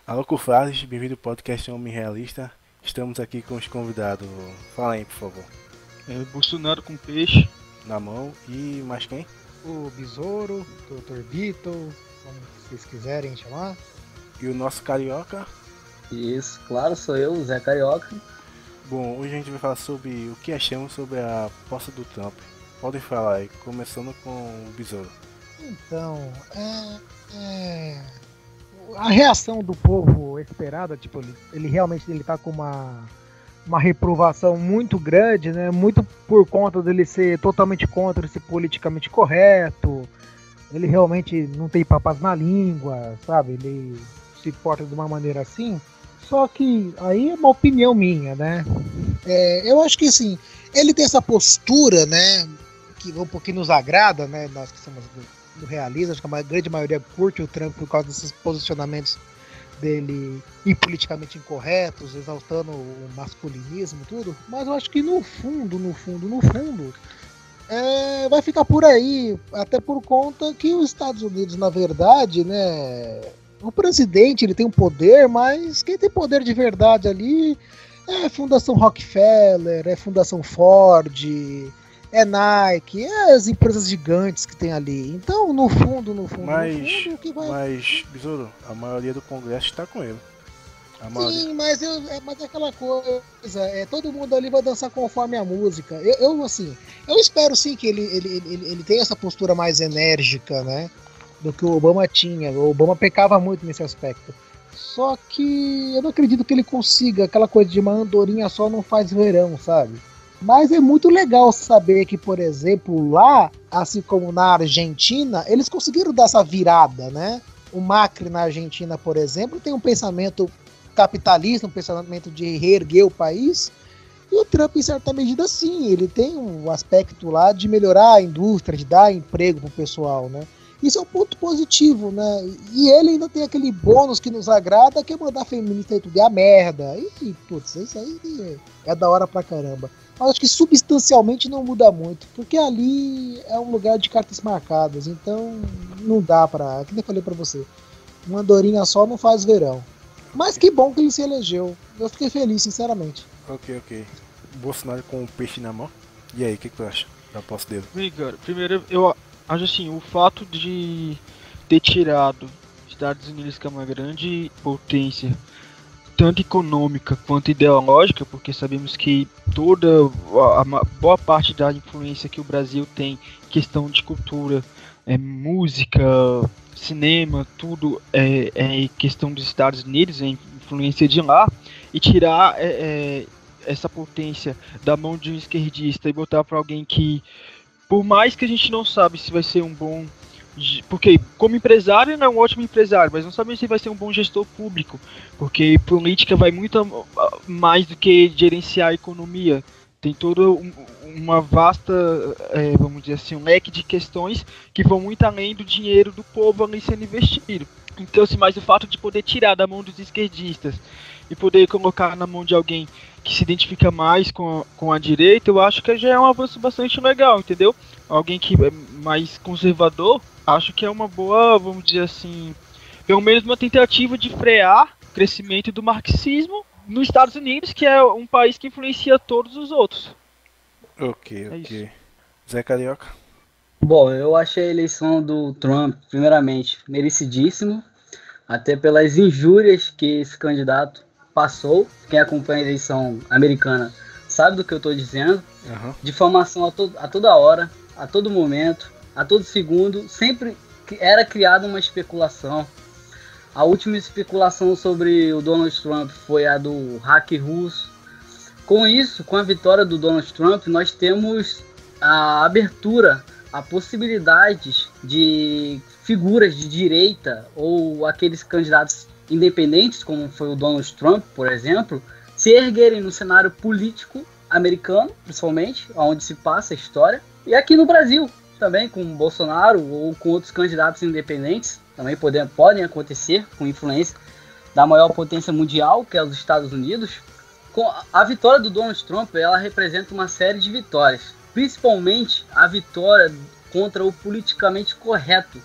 Alô, confrades, bem-vindo ao podcast Homem Realista. Estamos aqui com os convidados. Fala aí, por favor. Bolsonaro com peixe. Na mão e mais quem? O Besouro, Dr. Beetle, como vocês quiserem chamar. E o nosso carioca. Isso, claro, sou eu, Zé Carioca. Bom, hoje a gente vai falar sobre o que achamos sobre a posse do Trump. Podem falar aí, começando com o Besouro. Então, a reação do povo esperada, tipo, ele realmente tá com uma reprovação muito grande, né? Muito por conta dele ser totalmente contra esse politicamente correto. Ele realmente não tem papas na língua, sabe? Ele se porta de uma maneira assim. Só que aí é uma opinião minha, né? Eu acho que assim, ele tem essa postura, né? Que nos agrada, né? Nós que somos do realismo, acho que a grande maioria curte o Trump por causa desses posicionamentos dele politicamente incorretos, exaltando o masculinismo e tudo, mas eu acho que no fundo, vai ficar por aí, até por conta que os Estados Unidos, na verdade, né, o presidente ele tem um poder, mas quem tem poder de verdade ali é a Fundação Rockefeller, é a Fundação Ford, é Nike, é as empresas gigantes que tem ali. Então, no fundo, o que vai... Mas, Besouro, a maioria do Congresso está com ele. Sim, mas é aquela coisa, todo mundo ali vai dançar conforme a música. Eu espero sim que ele tenha essa postura mais enérgica, né, do que o Obama tinha. O Obama pecava muito nesse aspecto. Só que eu não acredito que ele consiga, aquela coisa de uma andorinha só não faz verão, sabe? Mas é muito legal saber que, por exemplo, lá, assim como na Argentina, eles conseguiram dar essa virada, né? O Macri na Argentina, por exemplo, tem um pensamento capitalista, um pensamento de reerguer o país, e o Trump, em certa medida, sim, ele tem um aspecto lá de melhorar a indústria, de dar emprego pro pessoal, né? Isso é um ponto positivo, né? E ele ainda tem aquele bônus que nos agrada, que é mandar feminista tudo a merda. E, putz, isso aí é da hora pra caramba. Mas acho que substancialmente não muda muito, porque ali é um lugar de cartas marcadas, então não dá pra... Que nem falei pra você, uma andorinha só não faz verão. Mas que bom que ele se elegeu. Eu fiquei feliz, sinceramente. Ok. Bolsonaro com o peixe na mão. E aí, o que tu acha da posse dele? Bem, cara, primeiro eu acho assim, o fato de ter tirado Estados Unidos, que é uma grande potência, tanto econômica quanto ideológica, porque sabemos que boa parte da influência que o Brasil tem, questão de cultura, música, cinema, tudo é questão dos Estados Unidos, é influência de lá, e tirar essa potência da mão de um esquerdista e botar para alguém que, por mais que a gente não sabe se vai ser um bom... Porque como empresário ele é um ótimo empresário, mas não sabemos se vai ser um bom gestor público, porque política vai muito mais do que gerenciar a economia. Tem toda uma vasta, vamos dizer assim, um leque de questões que vão muito além do dinheiro do povo ali sendo investido. Então, assim, mas o fato de poder tirar da mão dos esquerdistas e poder colocar na mão de alguém que se identifica mais com a direita, eu acho que já é um avanço bastante legal, entendeu? Alguém que é mais conservador, acho que é uma boa, vamos dizer assim, pelo menos uma tentativa de frear o crescimento do marxismo nos Estados Unidos, que é um país que influencia todos os outros. Ok. Zé Carioca? Bom, eu achei a eleição do Trump, primeiramente, merecidíssimo, até pelas injúrias que esse candidato passou. Quem acompanha a eleição americana sabe do que eu estou dizendo. Difamação a toda hora, a todo momento, a todo segundo, sempre era criada uma especulação. A última especulação sobre o Donald Trump foi a do hacker russo. Com isso, com a vitória do Donald Trump, nós temos a abertura a possibilidades de figuras de direita ou aqueles candidatos independentes, como foi o Donald Trump, por exemplo, se erguerem no cenário político americano, principalmente, onde se passa a história, e aqui no Brasil também, com o Bolsonaro ou com outros candidatos independentes, também podem acontecer, com influência da maior potência mundial, que é os Estados Unidos. Com a vitória do Donald Trump, ela representa uma série de vitórias, principalmente a vitória contra o politicamente correto,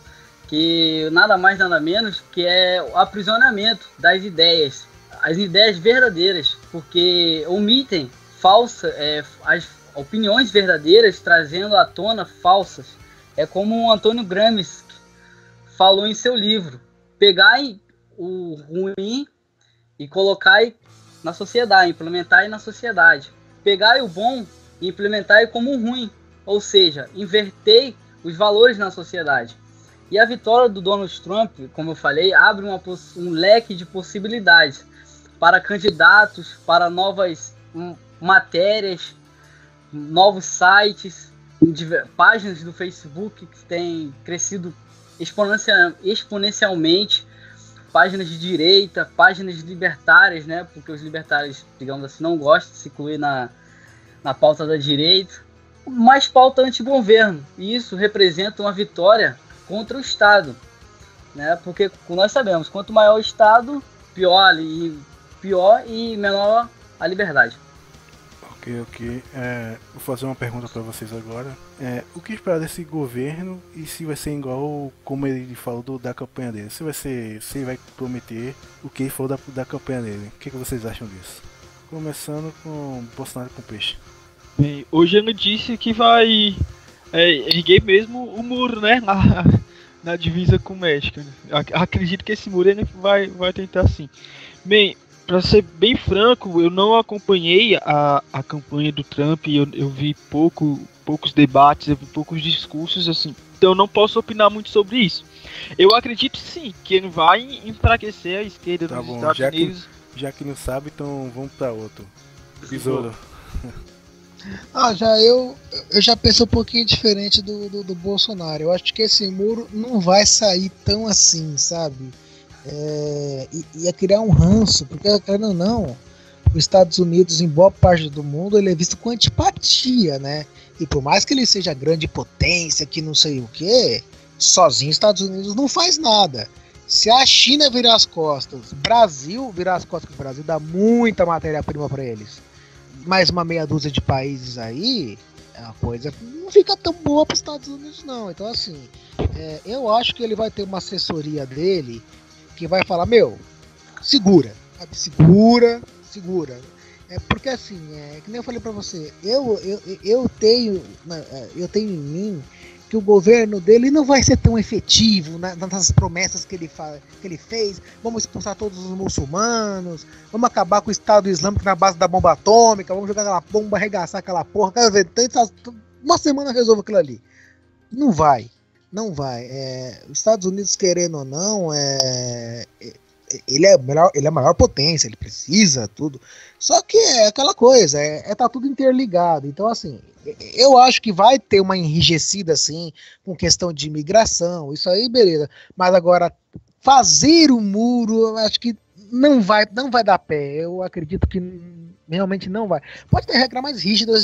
que nada mais nada menos que é o aprisionamento das ideias, as ideias verdadeiras, porque omitem as opiniões verdadeiras, trazendo à tona falsas. É como o Antônio Gramsci falou em seu livro: pegai o ruim e colocai na sociedade, implementai na sociedade. Pegai o bom e implementai como ruim, ou seja, invertei os valores na sociedade. E a vitória do Donald Trump, como eu falei, abre um leque de possibilidades para candidatos, para novas matérias, novos sites, páginas do Facebook que têm crescido exponencialmente, páginas de direita, páginas libertárias, né? Porque os libertários, digamos assim, não gostam de se incluir na pauta da direita, mas pauta anti-governo. E isso representa uma vitória contra o Estado, né? Porque nós sabemos, quanto maior o Estado, pior e menor a liberdade. Ok. Vou fazer uma pergunta para vocês agora. O que esperar desse governo e se vai ser igual como ele falou da campanha dele? Se ele vai prometer o que ele falou da campanha dele? O que vocês acham disso? Começando com Bolsonaro com peixe. Bem, hoje ele disse que vai erguer mesmo o muro, né? Na divisa com o México. Acredito que esse muro ele vai tentar sim. Bem, para ser bem franco, eu não acompanhei a campanha do Trump. Eu vi poucos debates, eu vi poucos discursos, assim. Então eu não posso opinar muito sobre isso. Eu acredito sim que ele vai enfraquecer a esquerda dos Estados Unidos. Já que não sabe, então vamos para outro. Besouro. Eu já penso um pouquinho diferente do Bolsonaro. Eu acho que esse muro não vai sair tão assim, sabe? Ia criar um ranço, porque, querendo ou não, os Estados Unidos, em boa parte do mundo, ele é visto com antipatia, né? E por mais que ele seja grande potência, que não sei o que, sozinho os Estados Unidos não faz nada. Se a China virar as costas, Brasil virar as costas, o Brasil dá muita matéria-prima para eles. Mais uma meia dúzia de países aí, a coisa não fica tão boa para os Estados Unidos, não. Então, assim, eu acho que ele vai ter uma assessoria dele que vai falar, segura, sabe? Segura. Porque assim, que nem eu falei pra você, eu tenho em mim que o governo dele não vai ser tão efetivo nas promessas que ele fez. Vamos expulsar todos os muçulmanos, vamos acabar com o Estado Islâmico na base da bomba atômica, vamos jogar aquela bomba, arregaçar aquela porra. Quero ver, uma semana resolve aquilo ali. Não vai. Os Estados Unidos, querendo ou não, ele é a maior potência, ele precisa tudo. Só que é aquela coisa, tá tudo interligado. Então, assim, eu acho que vai ter uma enrijecida, assim, com questão de imigração, isso aí, beleza. Mas agora, fazer o muro, eu acho que não vai dar pé. Eu acredito que realmente não vai. Pode ter regras mais rígidas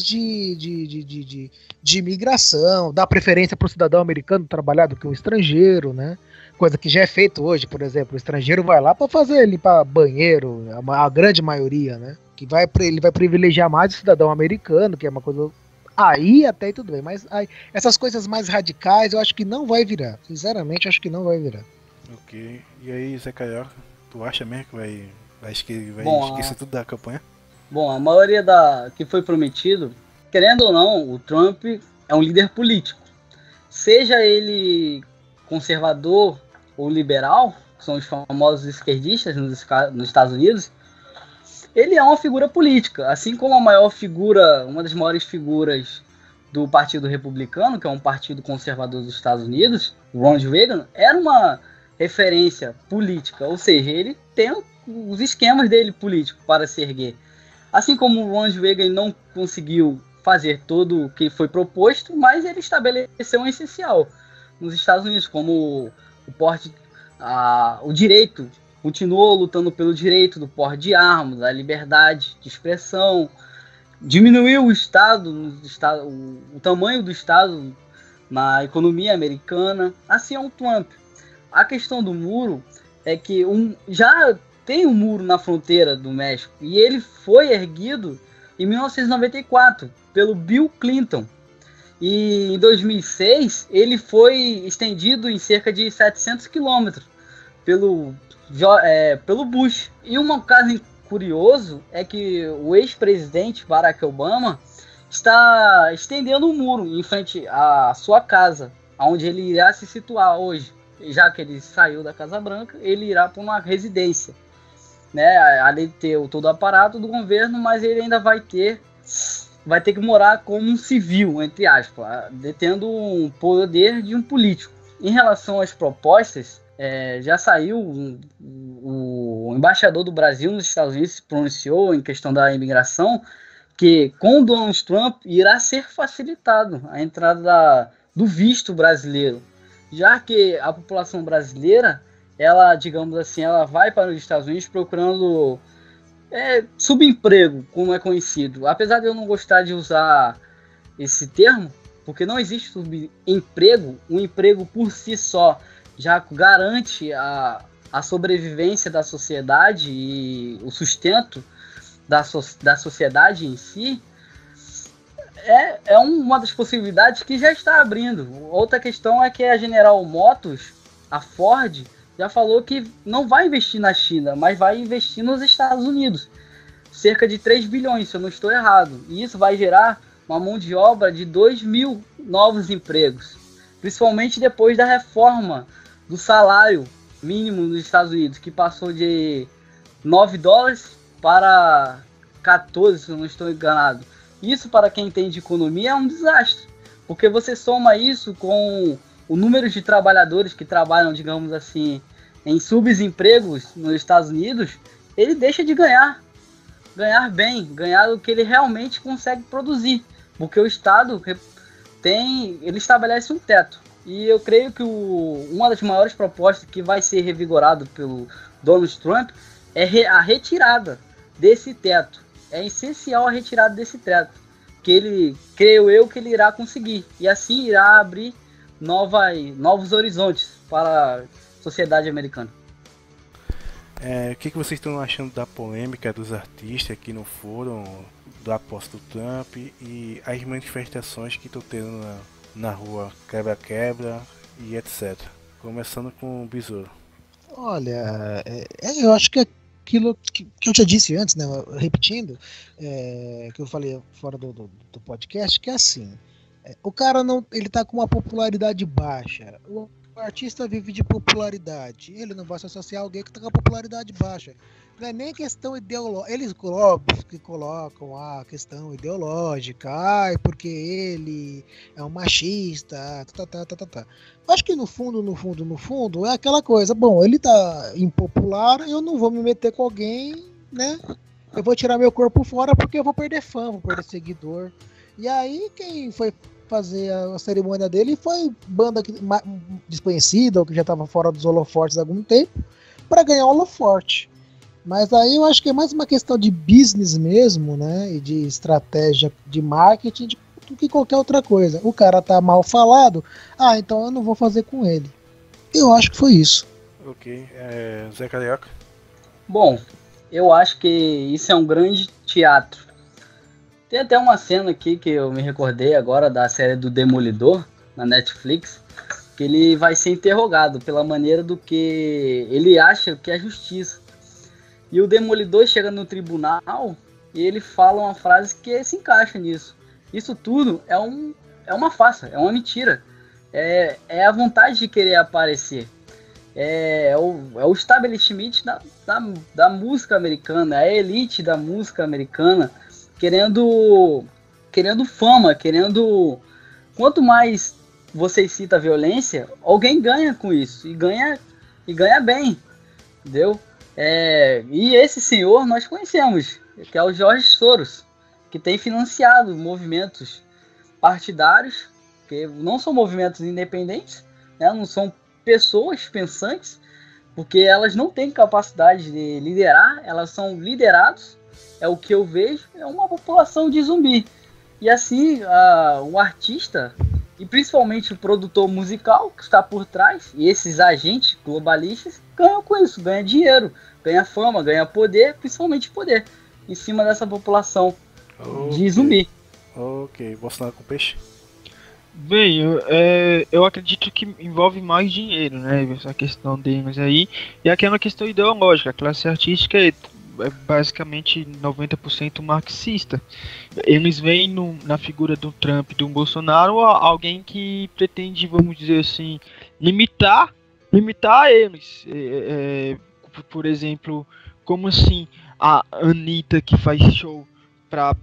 de imigração, dar preferência para o cidadão americano trabalhar do que o estrangeiro, né? Coisa que já é feito hoje, por exemplo. O estrangeiro vai lá para limpar banheiro, a grande maioria, né? Ele vai privilegiar mais o cidadão americano, que é uma coisa. Aí até tudo bem, mas essas coisas mais radicais eu acho que não vai virar. Sinceramente, eu acho que não vai virar. Ok. E aí, Zé Carioca, tu acha mesmo que vai esquecer tudo da campanha? Bom, a maioria que foi prometido, querendo ou não, o Trump é um líder político. Seja ele conservador ou liberal, que são os famosos esquerdistas nos Estados Unidos, ele é uma figura política, assim como uma das maiores figuras do Partido Republicano, que é um partido conservador dos Estados Unidos, Ronald Reagan, era uma referência política, ou seja, ele tem os esquemas dele político para se erguer. Assim como o Ronald Reagan não conseguiu fazer tudo o que foi proposto, mas ele estabeleceu um essencial nos Estados Unidos, como o direito, continuou lutando pelo direito do porte de armas, da liberdade de expressão, diminuiu o tamanho do Estado na economia americana. Assim é o Trump. A questão do muro é que já tem um muro na fronteira do México e ele foi erguido em 1994 pelo Bill Clinton. E em 2006 ele foi estendido em cerca de 700 quilômetros pelo Bush. E um caso curioso é que o ex-presidente Barack Obama está estendendo um muro em frente à sua casa, onde ele irá se situar hoje. Já que ele saiu da Casa Branca, ele irá para uma residência, né? Além de ter todo o aparato do governo, mas ele ainda vai ter que morar como um civil, entre aspas, detendo um poder de um político. Em relação às propostas, já saiu o embaixador do Brasil nos Estados Unidos se pronunciou em questão da imigração, que com Donald Trump irá ser facilitado a entrada do visto brasileiro, já que a população brasileira, ela, digamos assim, ela vai para os Estados Unidos procurando subemprego, como é conhecido. Apesar de eu não gostar de usar esse termo, porque não existe subemprego, o emprego por si só já garante a sobrevivência da sociedade e o sustento da sociedade em si. É uma das possibilidades que já está abrindo. Outra questão é que a General Motors, a Ford, já falou que não vai investir na China, mas vai investir nos Estados Unidos. Cerca de 3 bilhões, se eu não estou errado. E isso vai gerar uma mão de obra de 2 mil novos empregos. Principalmente depois da reforma do salário mínimo nos Estados Unidos, que passou de 9 dólares para 14, se eu não estou enganado. Isso, para quem entende economia, é um desastre, porque você soma isso com o número de trabalhadores que trabalham, digamos assim, em subempregos nos Estados Unidos, ele deixa de ganhar bem, ganhar o que ele realmente consegue produzir, porque o Estado ele estabelece um teto. E eu creio que uma das maiores propostas que vai ser revigorado pelo Donald Trump é a retirada desse teto. É essencial a retirada desse teto, que creio eu que ele irá conseguir, e assim irá abrir novos horizontes para a sociedade americana. O que vocês estão achando da polêmica dos artistas que não foram do apóstolo Trump e as manifestações que estão tendo na rua, quebra-quebra e etc. Começando com o Besouro. Olha, eu acho que aquilo que eu já disse antes, né, repetindo, que eu falei fora do podcast, que é assim, o cara ele tá com uma popularidade baixa, o artista vive de popularidade, ele não vai se associar a alguém que tá com a popularidade baixa. Não é nem questão ideológica, eles colocam a questão ideológica, porque ele é um machista, Acho que no fundo, é aquela coisa, bom, ele tá impopular, eu não vou me meter com alguém, né? Eu vou tirar meu corpo fora porque eu vou perder fã, vou perder seguidor. E aí quem foi fazer a cerimônia dele foi banda desconhecida, ou que já estava fora dos holofortes há algum tempo, para ganhar o holoforte. Mas aí eu acho que é mais uma questão de business mesmo, né? E de estratégia de marketing do que qualquer outra coisa. O cara tá mal falado, então eu não vou fazer com ele. Eu acho que foi isso. Ok. Zé Carioca? Bom, eu acho que isso é um grande teatro. Tem até uma cena aqui que eu me recordei agora da série do Demolidor, na Netflix, que ele vai ser interrogado pela maneira do que ele acha que é justiça. E o Demolidor chega no tribunal e ele fala uma frase que se encaixa nisso. Isso tudo é uma farsa, é uma mentira. É a vontade de querer aparecer. É o establishment da música americana, a elite da música americana, querendo fama, quanto mais você cita violência, alguém ganha com isso, e ganha bem, entendeu? E esse senhor nós conhecemos, que é o George Soros, que tem financiado movimentos partidários, que não são movimentos independentes, né, não são pessoas pensantes, porque elas não têm capacidade de liderar, elas são liderados, é o que eu vejo, é uma população de zumbi. E assim, o artista, e principalmente o produtor musical que está por trás, e esses agentes globalistas, ganham com isso, ganha dinheiro, ganha fama, ganha poder, principalmente poder, em cima dessa população de zumbi. Ok, Bolsonaro com peixe? Bem, eu acredito que envolve mais dinheiro, né? Essa questão deles aí. E aquela questão ideológica. A classe artística é basicamente 90% marxista. Eles veem na figura do Trump e do Bolsonaro alguém que pretende, vamos dizer assim, limitar eles. Por exemplo, como assim a Anitta que faz show pra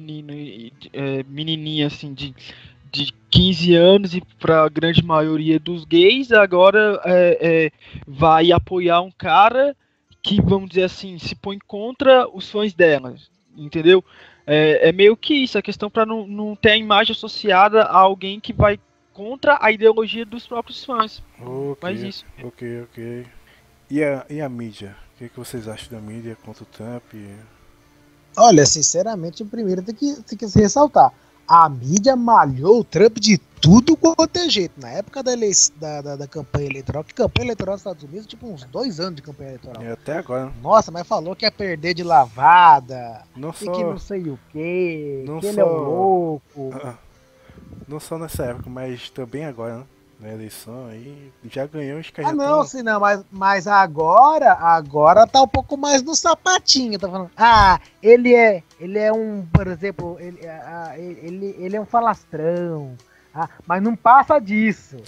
menininha assim de 15 anos e para a grande maioria dos gays, agora vai apoiar um cara que, vamos dizer assim, se põe contra os fãs dela, entendeu? É meio que isso, a questão para não ter a imagem associada a alguém que vai contra a ideologia dos próprios fãs. Mas Ok, isso. ok. E a mídia? O que vocês acham da mídia contra o Trump? Olha, sinceramente, primeiro tem que se ressaltar. A mídia malhou o Trump de tudo quanto é jeito. Na época da campanha eleitoral, que campanha eleitoral nos Estados Unidos, tipo uns 2 anos de campanha eleitoral. Até agora, né? Nossa, mas falou que ia perder de lavada, Não e só, que não sei o quê, não que ele é um só, louco. não só nessa época, mas também agora, né? Na eleição aí, já ganhou os Ah, não, sim, não, mas agora tá um pouco mais no sapatinho, tá falando. Ah, ele é um, por exemplo, ele é um falastrão. Ah, mas não passa disso.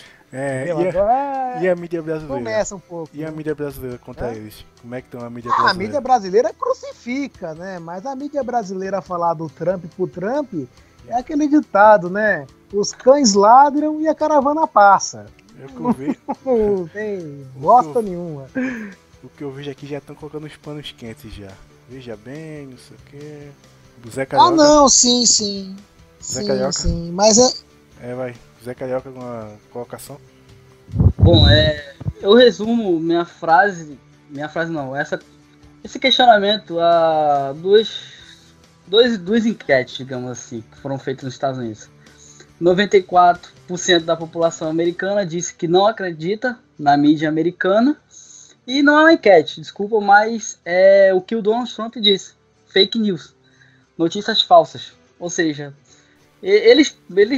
E a mídia brasileira? Começa um pouco. E a mídia brasileira contra eles? Como é que estão a mídia A brasileira? mídia brasileira crucifica, né? Mas a mídia brasileira falar do Trump pro Trump é aquele ditado, né? Os cães ladram e a caravana passa. É o que eu vi. Não tem bosta nenhuma. O que eu vejo aqui já estão colocando os panos quentes já. Veja bem, não sei o que. O Zé Carioca. Ah, não, sim. Zé Carioca. Sim, mas vai. Zé Carioca, alguma colocação? Bom, eu resumo minha frase não, esse questionamento a duas enquetes, digamos assim, que foram feitas nos Estados Unidos. 94% da população americana disse que não acredita na mídia americana. E não é uma enquete, desculpa, mas é o que o Donald Trump disse. Fake news. Notícias falsas. Ou seja, eles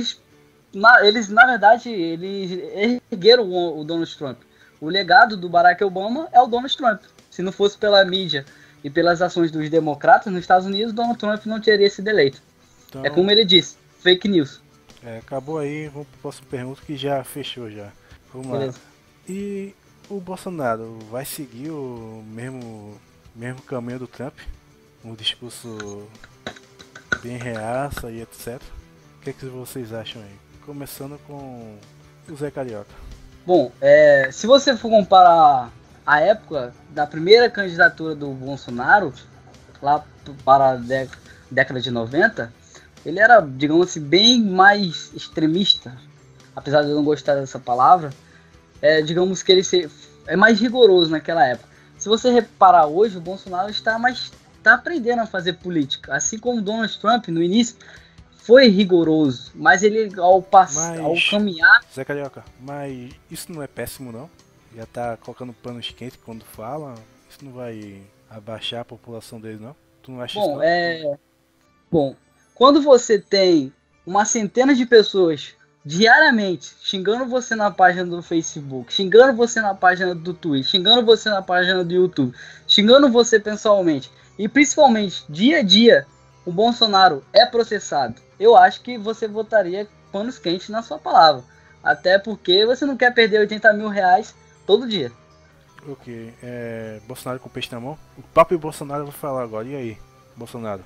na verdade, eles ergueram o Donald Trump. O legado do Barack Obama é o Donald Trump. Se não fosse pela mídia e pelas ações dos democratas nos Estados Unidos, Donald Trump não teria sido eleito. Então, é como ele disse, fake news. Acabou aí, vamos para a próxima pergunta que já fechou já. Vamos Beleza. Lá. E o Bolsonaro vai seguir o mesmo caminho do Trump? Um discurso bem reaça e etc. O que vocês acham aí? Começando com o Zé Carioca. Bom, se você for comparar a época da primeira candidatura do Bolsonaro, lá para a década de 90, ele era, digamos assim, bem mais extremista, apesar de eu não gostar dessa palavra, digamos que ele é mais rigoroso naquela época. Se você reparar hoje, o Bolsonaro está aprendendo a fazer política, assim como o Donald Trump no início foi rigoroso, mas ele ao caminhar... Zé Carioca, mas isso não é péssimo não? Já tá colocando panos quentes quando fala, isso não vai abaixar a população dele não? Tu não acha isso não? Bom, quando você tem uma centena de pessoas diariamente xingando você na página do Facebook, xingando você na página do Twitter, xingando você na página do YouTube, xingando você pessoalmente, e principalmente dia a dia o Bolsonaro é processado, eu acho que você votaria panos quentes na sua palavra. Até porque você não quer perder 80 mil reais todo dia. Ok, Bolsonaro com peixe na mão? O próprio Bolsonaro eu vou falar agora, e aí, Bolsonaro?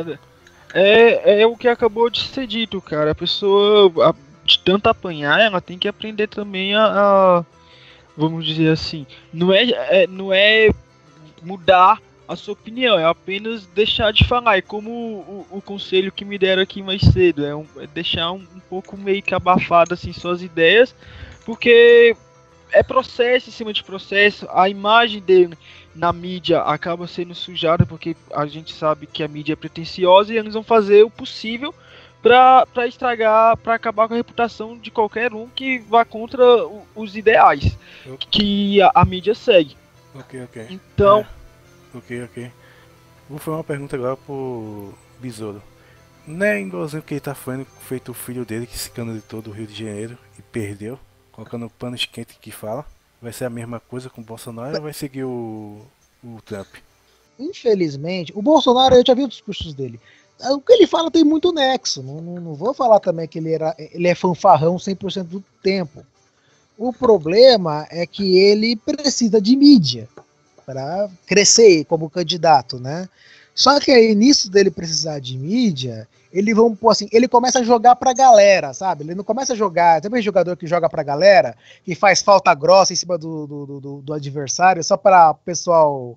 É o que acabou de ser dito, cara. A pessoa, de tanto apanhar, ela tem que aprender também vamos dizer assim, não é mudar a sua opinião, é apenas deixar de falar. É como o conselho que me deram aqui mais cedo, é deixar um pouco meio que abafado assim suas ideias, porque é processo em cima de processo, a imagem dele na mídia acaba sendo sujada, porque a gente sabe que a mídia é pretensiosa e eles vão fazer o possível para estragar, para acabar com a reputação de qualquer um que vá contra os ideais que a mídia segue. Ok. Então... Ok. Vou fazer uma pergunta agora pro Besouro. Não é igualzinho que ele tá fazendo, feito o filho dele que se candidatou do Rio de Janeiro e perdeu, colocando panos quentes que fala. Vai ser a mesma coisa com o Bolsonaro ou vai seguir o Trump? Infelizmente, o Bolsonaro, eu já vi os discursos dele. O que ele fala tem muito nexo. Não vou falar também que ele é fanfarrão 100% do tempo. O problema é que ele precisa de mídia para crescer como candidato, né? Só que aí, nisso dele precisar de mídia, vamos pôr assim, ele começa a jogar pra galera, sabe? Ele não começa a jogar. Tem um jogador que joga pra galera, que faz falta grossa em cima do adversário, só para o pessoal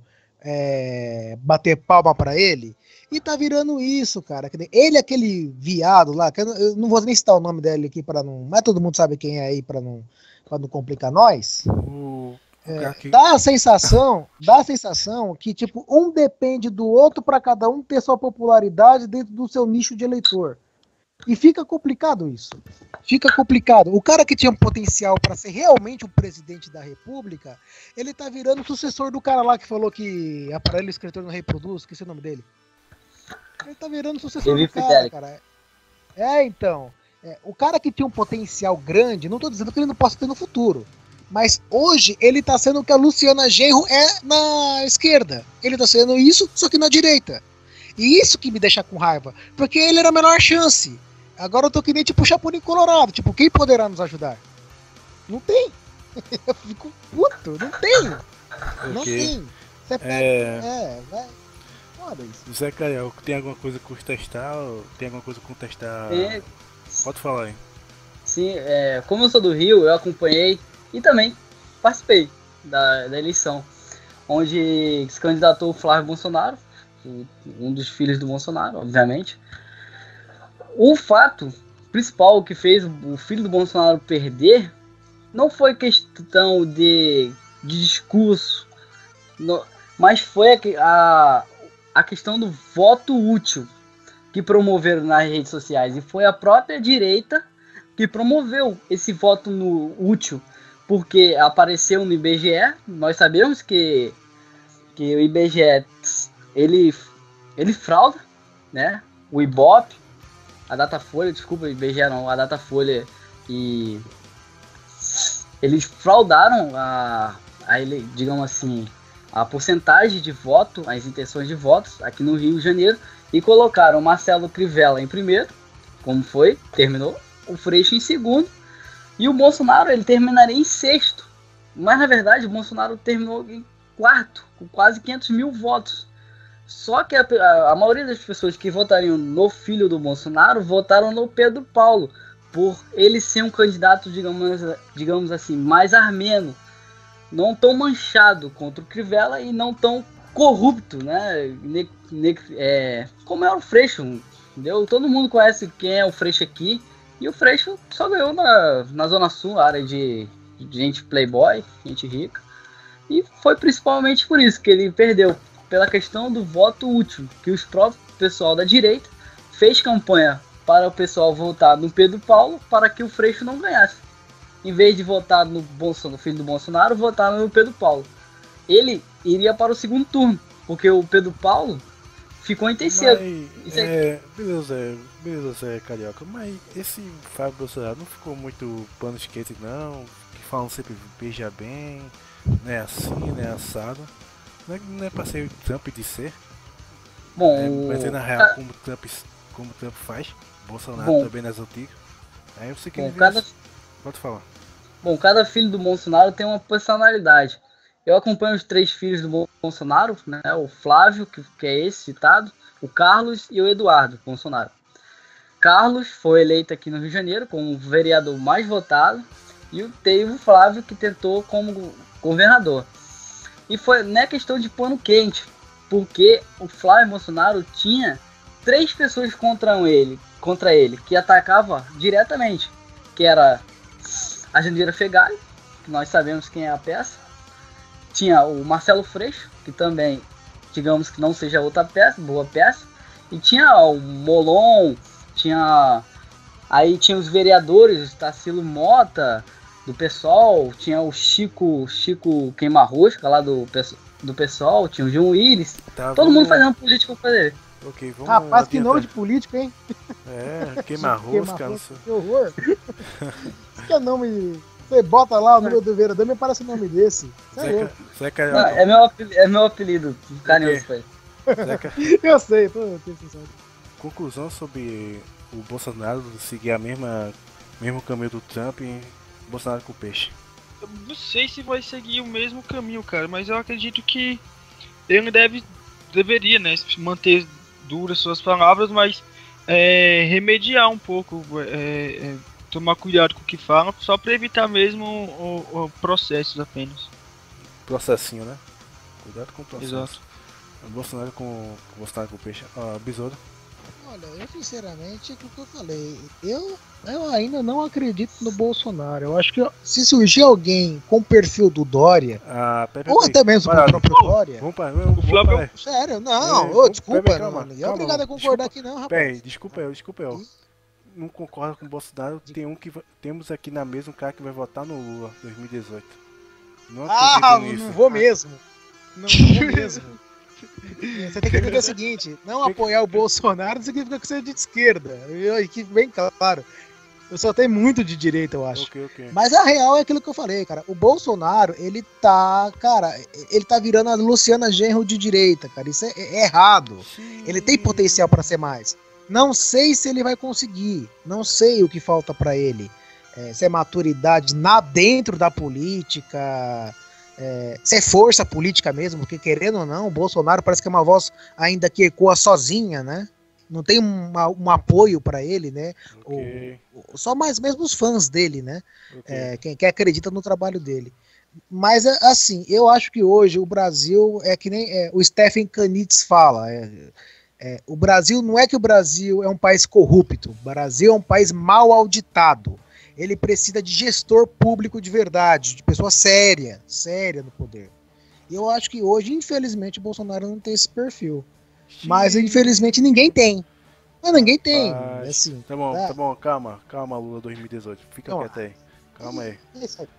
bater palma pra ele. E tá virando isso, cara. Ele, aquele viado lá, que eu não vou nem citar o nome dele aqui para não. Mas todo mundo sabe quem é aí para não complicar nós. Dá a sensação que, tipo, um depende do outro para cada um ter sua popularidade dentro do seu nicho de eleitor. E fica complicado isso. Fica complicado. O cara que tinha um potencial para ser realmente o presidente da república, ele tá virando o sucessor do cara lá que falou que aparelho escritor não reproduz, esqueci o nome dele. Ele tá virando o sucessor do cara. Então. O cara que tinha um potencial grande, não tô dizendo que ele não possa ter no futuro. Mas hoje ele tá sendo o que a Luciana Genro é na esquerda. Ele tá sendo isso, só que na direita. E isso que me deixa com raiva. Porque ele era a menor chance. Agora eu tô que nem tipo Chapolin Colorado. Tipo, quem poderá nos ajudar? Não tem. Eu fico puto. Não tem. Não tem. Você pega. Vai. Foda isso. Zé Carioca, tem alguma coisa a contestar? Tem alguma coisa a contestar? Pode falar aí. Sim, como eu sou do Rio, eu acompanhei e também participei da eleição, onde se candidatou o Flávio Bolsonaro, um dos filhos do Bolsonaro, obviamente. O fato principal que fez o filho do Bolsonaro perder não foi questão de discurso, mas foi a questão do voto útil que promoveram nas redes sociais. E foi a própria direita que promoveu esse voto útil, porque apareceu no IBGE. Nós sabemos que o IBGE ele frauda, né? O Ibope, a Datafolha, desculpa, o IBGE não, a Datafolha, e eles fraudaram digamos assim, a porcentagem de voto, as intenções de votos aqui no Rio de Janeiro, e colocaram Marcelo Crivella em primeiro, como foi, terminou, o Freixo em segundo, e o Bolsonaro ele terminaria em sexto. Mas na verdade o Bolsonaro terminou em quarto, com quase 500 mil votos. Só que a maioria das pessoas que votariam no filho do Bolsonaro votaram no Pedro Paulo, por ele ser um candidato, digamos assim, mais armeno, não tão manchado contra o Crivella e não tão corrupto, né? Como é o Freixo, entendeu? Todo mundo conhece quem é o Freixo aqui, e o Freixo só ganhou na Zona Sul, área de gente playboy, gente rica, e foi principalmente por isso que ele perdeu, pela questão do voto útil, que os próprios pessoal da direita fez campanha para o pessoal votar no Pedro Paulo para que o Freixo não ganhasse. Em vez de votar no filho do Bolsonaro, votaram no Pedro Paulo. Ele iria para o segundo turno, porque o Pedro Paulo ficou em terceiro. Beleza, Carioca, mas esse Fábio Bolsonaro não ficou muito pano quentes não, que falam sempre beija bem, não é assim, não é assado. Não é pra ser o Trump de ser. Bom, mas na real, como o Trump faz, Bolsonaro também nas antigas. Aí eu sei que pode falar. Bom, cada filho do Bolsonaro tem uma personalidade. Eu acompanho os 3 filhos do Bolsonaro, né? O Flávio, que é esse citado, o Carlos e o Eduardo Bolsonaro. Carlos foi eleito aqui no Rio de Janeiro como o vereador mais votado, e teve o Flávio, que tentou como governador. E não é questão de pano quente, porque o Flávio Bolsonaro tinha 3 pessoas contra ele, que atacava diretamente, que era a Jandira Fegali, que nós sabemos quem é a peça. Tinha o Marcelo Freixo, que também, digamos que não seja outra peça, boa peça. E tinha o Molon, tinha os vereadores, Tarsilo Mota, do PSOL, tinha o Chico Queima-Rosca lá do PSOL, tinha o João Willis, todo mundo fazendo política pra ele. Ok, vamos Rapaz, que adiantar. nome de político, hein? É, queima-rosca, não sei. Que horror. Que é nome. Você bota lá o número do vereador, me parece um nome desse. Isso é louco. Zeca, Não, é meu apelido, carinhoso pra ele. Zeca, Eu sei, tô pensando. conclusão sobre o Bolsonaro seguir a mesmo caminho do Trump e Bolsonaro com peixe. Eu não sei se vai seguir o mesmo caminho, cara, mas eu acredito que ele deveria, né, manter duras suas palavras, mas remediar um pouco, tomar cuidado com o que fala, só para evitar mesmo o processos apenas. Processinho, né? Cuidado com o processo. Exato. Bolsonaro com peixe. Besouro. Olha, eu sinceramente, é o que eu falei. Eu ainda não acredito no Bolsonaro. Eu acho que se surgir alguém com o perfil do Dória, ou até mesmo com o próprio Dória. Vamos para. O Flávio. Sério, não, desculpa, calma, ninguém é obrigado a concordar aqui, não, rapaz. Peraí, desculpa eu. Não concordo com o Bolsonaro. Temos aqui na mesa um cara que vai votar no Lula 2018. Não acredito nisso. Não vou mesmo. Não vou mesmo. Você tem que entender o seguinte: não apoiar o Bolsonaro não significa que você é de esquerda. E que bem claro. Eu só tenho muito de direita, eu acho. Ok. Mas a real é aquilo que eu falei, cara. O Bolsonaro, ele tá virando a Luciana Genro de direita, cara. Isso é errado. Sim. Ele tem potencial pra ser mais. Não sei se ele vai conseguir. Não sei o que falta pra ele. Se é maturidade dentro da política, se é força política mesmo, porque querendo ou não, o Bolsonaro parece que é uma voz ainda que ecoa sozinha, né? Não tem um apoio pra ele, né? Okay. Só mais mesmo os fãs dele, né? Okay. Quem acredita no trabalho dele. Mas, assim, eu acho que hoje o Brasil é que nem o Stephen Kanitz fala. O Brasil, não é que o Brasil é um país corrupto. O Brasil é um país mal auditado. Ele precisa de gestor público de verdade, de pessoa séria no poder. E eu acho que hoje, infelizmente, o Bolsonaro não tem esse perfil. Mas, infelizmente, ninguém tem. Não, ninguém tem. Assim, tá bom, calma, Lula 2018. Fica quieto aí. Calma aí. Isso aí.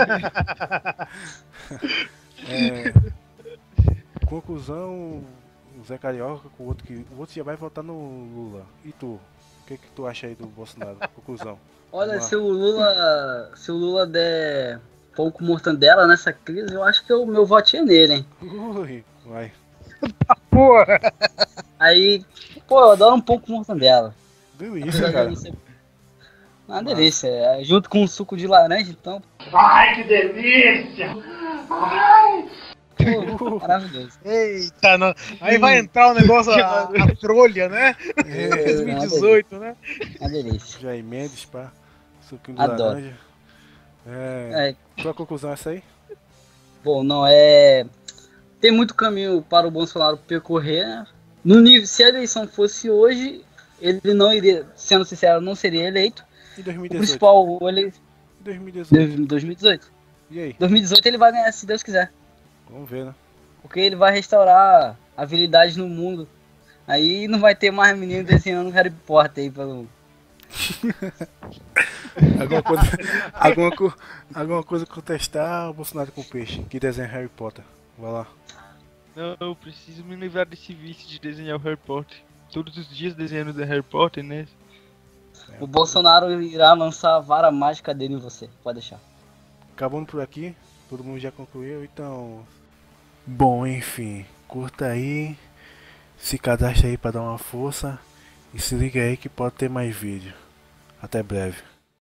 Conclusão, o Zé Carioca, o outro já vai votar no Lula. E tu? O que tu acha aí do Bolsonaro? Conclusão. Olha, se o Lula der pão com mortandela nessa crise, eu acho que o meu voto é nele, hein? Ui, vai. Porra! Aí, eu adoro um pão com mortandela. Delícia, cara. Uma delícia. Junto com um suco de laranja, então. Ai, que delícia! Ai! Pô, maravilhoso. Eita, não. Aí vai entrar o negócio, a trolha, né? 2018, né? Uma delícia. Jair Mendes, pá. Suquinho de Adoro. laranja. Tua conclusão é essa aí? Bom, não, tem muito caminho para o Bolsonaro percorrer, né? Se a eleição fosse hoje, ele não iria, sendo sincero, não seria eleito. Em 2018? O principal, 2018. E aí? 2018 ele vai ganhar, se Deus quiser. Vamos ver, né? Porque ele vai restaurar a habilidade no mundo. Aí não vai ter mais menino desenhando Harry Potter aí pelo... alguma coisa contestar o Bolsonaro com peixe, que desenha Harry Potter. Vai lá. Não, eu preciso me livrar desse vício de desenhar o Harry Potter. Todos os dias desenhando o Harry Potter, né? O Bolsonaro irá lançar a vara mágica dele em você, pode deixar. Acabando por aqui, todo mundo já concluiu, então... Bom, enfim, curta aí, se cadastre aí pra dar uma força e se liga aí que pode ter mais vídeo. Até breve.